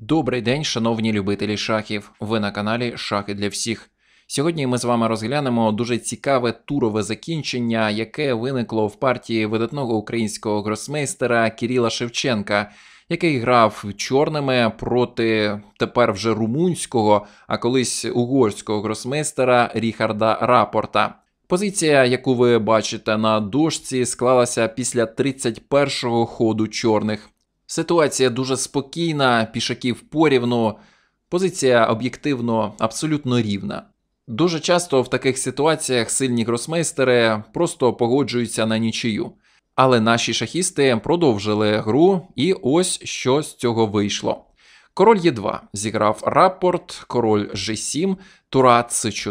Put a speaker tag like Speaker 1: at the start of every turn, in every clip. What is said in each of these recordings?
Speaker 1: Добрий день, шановні любителі шахів. Ви на каналі Шахи для всіх. Сьогодні ми з вами розглянемо дуже цікаве турове закінчення, яке виникло в партії видатного українського гросмейстера Кирила Шевченка, який грав чорними проти тепер вже румунського, а колись угорського гросмейстера Ріхарда Рапорта. Позиція, яку ви бачите на дошці, склалася після 31-го ходу чорних. Ситуація дуже спокійна, пішаків порівну, позиція об'єктивно абсолютно рівна. Дуже часто в таких ситуаціях сильні гросмейстери просто погоджуються на нічию. Але наші шахісти продовжили гру, і ось що з цього вийшло. Король Е2 зіграв Рапорт, король G7, тура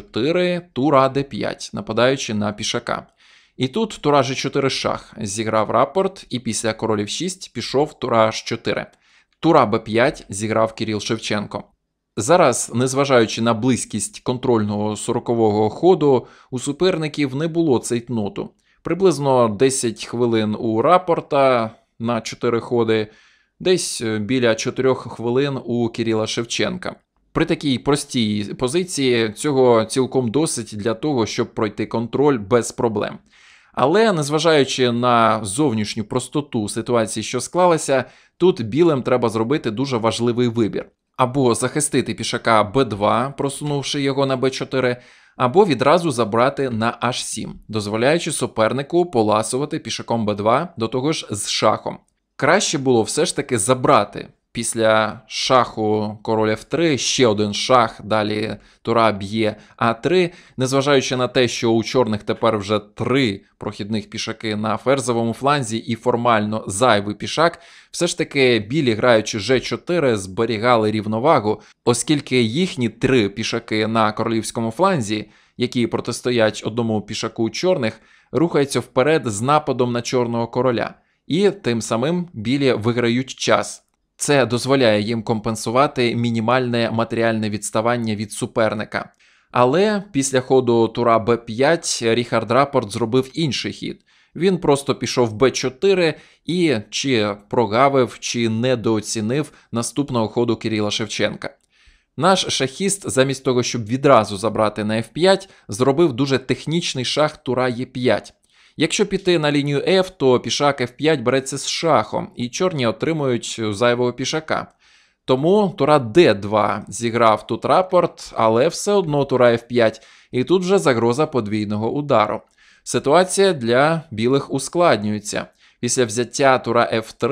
Speaker 1: С4, тура Д5, нападаючи на пішака. І тут тура G4 шах зіграв Рапорт, і після король F6 пішов тура H4. Тура Б5 зіграв Кирил Шевченко. Зараз, незважаючи на близькість контрольного 40-го ходу, у суперників не було цейтноту. Приблизно 10 хвилин у Рапорта на 4 ходи, десь біля 4 хвилин у Кирила Шевченка. При такій простій позиції цього цілком досить для того, щоб пройти контроль без проблем. Але, незважаючи на зовнішню простоту ситуації, що склалася, тут білим треба зробити дуже важливий вибір. Або захистити пішака Б2, просунувши його на Б4, або відразу забрати на H7, дозволяючи супернику поласувати пішаком Б2, до того ж з шахом. Краще було все ж таки забрати. Після шаху король F3, ще один шах, далі тура б'є А3, незважаючи на те, що у чорних тепер вже 3 прохідних пішаки на ферзовому фланзі і формально зайвий пішак, все ж таки білі, граючи G4, зберігали рівновагу, оскільки їхні 3 пішаки на королівському фланзі, які протистоять одному пішаку чорних, рухаються вперед з нападом на чорного короля. І тим самим білі виграють час. Це дозволяє їм компенсувати мінімальне матеріальне відставання від суперника. Але після ходу тура Б5 Ріхард Рапорт зробив інший хід. Він просто пішов Б4 і чи прогавив, чи недооцінив наступного ходу Кирила Шевченка. Наш шахіст, замість того, щоб відразу забрати на F5, зробив дуже технічний шах тура Е5. Якщо піти на лінію F, то пішак F5 береться з шахом, і чорні отримують зайвого пішака. Тому тура D2 зіграв тут Рапорт, але все одно тура F5, і тут вже загроза подвійного удару. Ситуація для білих ускладнюється. Після взяття тура F3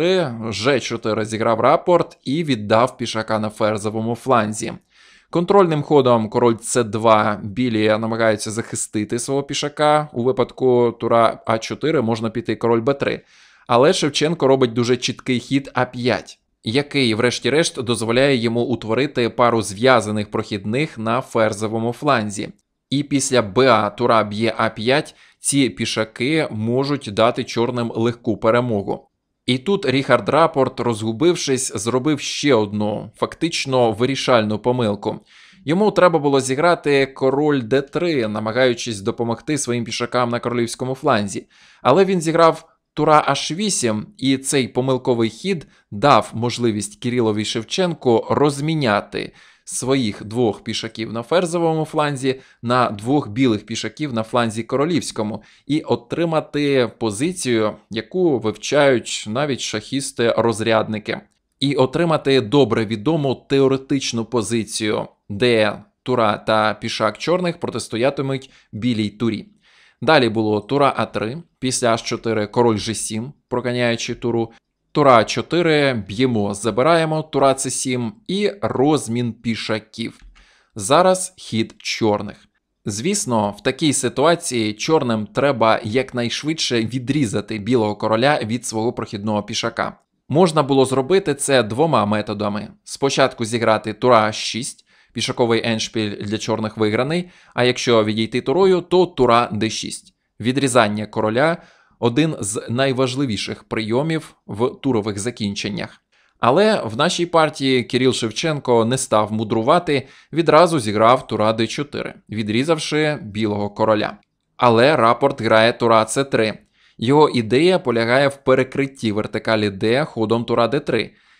Speaker 1: G4 зіграв Рапорт і віддав пішака на ферзовому фланзі. Контрольним ходом король С2 білі намагаються захистити свого пішака. У випадку тура А4 можна піти король Б3. Але Шевченко робить дуже чіткий хід А5, який врешті-решт дозволяє йому утворити пару зв'язаних прохідних на ферзовому фланзі. І після БА тура б'є А5 ці пішаки можуть дати чорним легку перемогу. І тут Ріхард Рапорт, розгубившись, зробив ще одну, фактично вирішальну помилку. Йому треба було зіграти король Д3, намагаючись допомогти своїм пішакам на королівському фланзі. Але він зіграв тура H8, і цей помилковий хід дав можливість Кирилові Шевченку розміняти своїх 2 пішаків на ферзовому фланзі на 2 білих пішаків на фланзі королівському і отримати позицію, яку вивчають навіть шахісти-розрядники. І отримати добре відому теоретичну позицію, де тура та пішак чорних протистоятимуть білій турі. Далі було тура А3, після H4 король G7, проганяючи туру. Тура А4, б'ємо, забираємо, тура С7 і розмін пішаків. Зараз хід чорних. Звісно, в такій ситуації чорним треба якнайшвидше відрізати білого короля від свого прохідного пішака. Можна було зробити це 2 методами. Спочатку зіграти тура H6, пішаковий еншпіль для чорних виграний, а якщо відійти турою, то тура Д6. Відрізання короля – один з найважливіших прийомів в турових закінченнях. Але в нашій партії Кирил Шевченко не став мудрувати, відразу зіграв тура Д4, відрізавши білого короля. Але Рапорт грає тура С3. Його ідея полягає в перекритті вертикалі Д ходом тура Д3.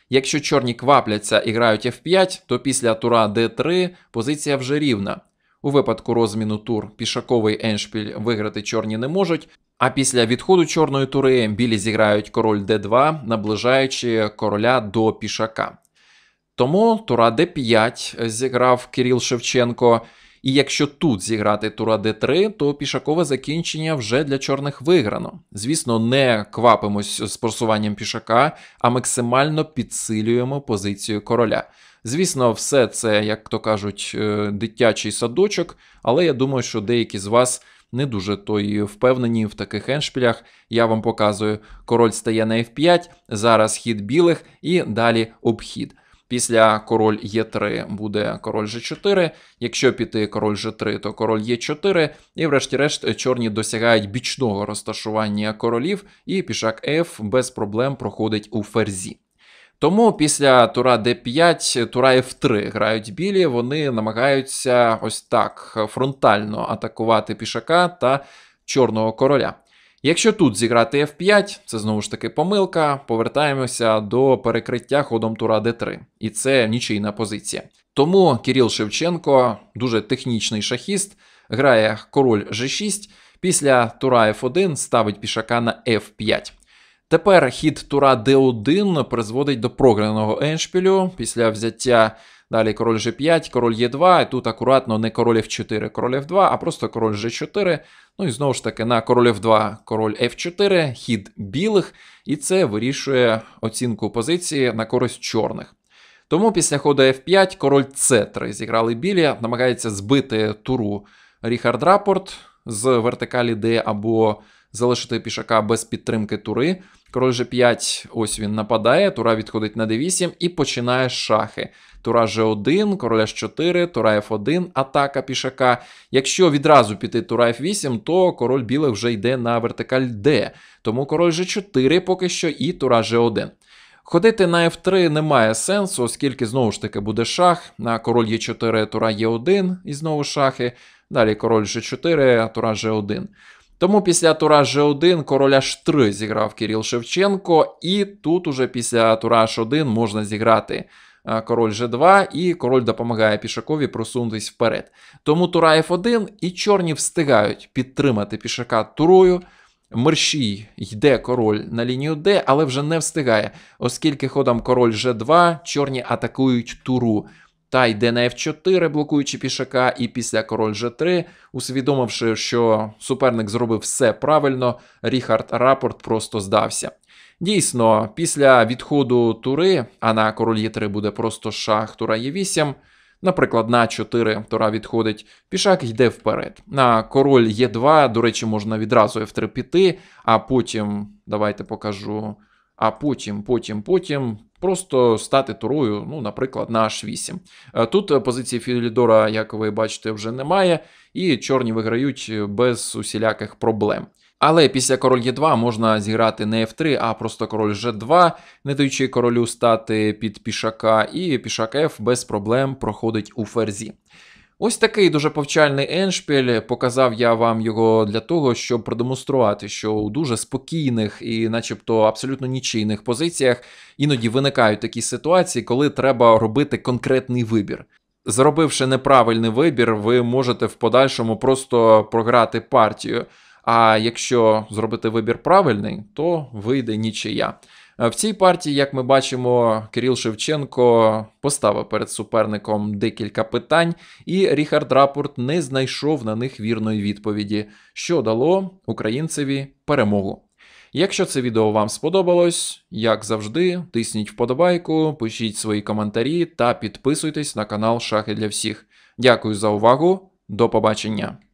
Speaker 1: Якщо чорні квапляться і грають f5, то після тура d3 позиція вже рівна. У випадку розміну тур пішаковий еншпіль виграти чорні не можуть, а після відходу чорної тури білі зіграють король d2, наближаючи короля до пішака. Тому тура d5 зіграв Кирил Шевченко, і якщо тут зіграти тура d3, то пішакове закінчення вже для чорних виграно. Звісно, не квапимось з просуванням пішака, а максимально підсилюємо позицію короля. Звісно, все це, як то кажуть, дитячий садочок, але я думаю, що деякі з вас не дуже впевнені в таких еншпілях. Я вам показую, король стає на f5, зараз хід білих і далі обхід. Після король Е3 буде король G4, якщо піти король G3, то король Е4, і врешті-решт чорні досягають бічного розташування королів, і пішак F без проблем проходить у ферзі. Тому після тура d5, тура f3 грають білі, вони намагаються ось так фронтально атакувати пішака та чорного короля. Якщо тут зіграти f5, це знову ж таки помилка, повертаємося до перекриття ходом тура d3. І це нічийна позиція. Тому Кирил Шевченко, дуже технічний шахіст, грає король g6, після тура f1 ставить пішака на f5. Тепер хід тура d1 призводить до програного еншпілю після взяття. Далі король g5, король e2, і тут акуратно не король f4, король f2, а просто король g4. Ну і знову ж таки на король f2, король f4, хід білих, і це вирішує оцінку позиції на користь чорних. Тому після ходу f5 король c3 зіграли білі, намагається збити туру Ріхард Рапопорт з вертикалі d або залишити пішака без підтримки тури. Король g5, ось він нападає, тура відходить на d8 і починає шахи. Тура g1, король h4, тура f1, атака пішака. Якщо відразу піти тура f8, то король білих вже йде на вертикаль d. Тому король g4 поки що і тура g1. Ходити на f3 немає сенсу, оскільки знову ж таки буде шах. На король e4, тура e1 і знову шахи. Далі король g4, тура g1. Тому після тура g1 король h3 зіграв Кирил Шевченко, і тут уже після тура h1 можна зіграти король g2, і король допомагає пішакові просунутись вперед. Тому тура f1, і чорні встигають підтримати пішака турою. Мерщій йде король на лінію d, але вже не встигає, оскільки ходом король g2 чорні атакують туру. Та йде на f4, блокуючи пішака, і після король g3, усвідомивши, що суперник зробив все правильно, Ріхард Рапопорт просто здався. Дійсно, після відходу тури, а на король e3 буде просто шах тура e8, наприклад, на 4 тура відходить, пішак йде вперед. На король e2, до речі, можна відразу f3 піти, а потім, давайте покажу, а потім просто стати турою, ну, наприклад, на h8. Тут позиції Філідора, як ви бачите, вже немає, і чорні виграють без усіляких проблем. Але після король e2 можна зіграти не f3, а просто король g2, не даючи королю стати під пішака, і пішак f без проблем проходить у ферзі. Ось такий дуже повчальний еншпіль, показав я вам його для того, щоб продемонструвати, що у дуже спокійних і начебто абсолютно нічийних позиціях іноді виникають такі ситуації, коли треба робити конкретний вибір. Зробивши неправильний вибір, ви можете в подальшому просто програти партію, а якщо зробити вибір правильний, то вийде нічия. В цій партії, як ми бачимо, Кирил Шевченко поставив перед суперником декілька питань, і Ріхард Рапопорт не знайшов на них вірної відповіді, що дало українцеві перемогу. Якщо це відео вам сподобалось, як завжди, тисніть вподобайку, пишіть свої коментарі та підписуйтесь на канал Шахи для всіх. Дякую за увагу, до побачення!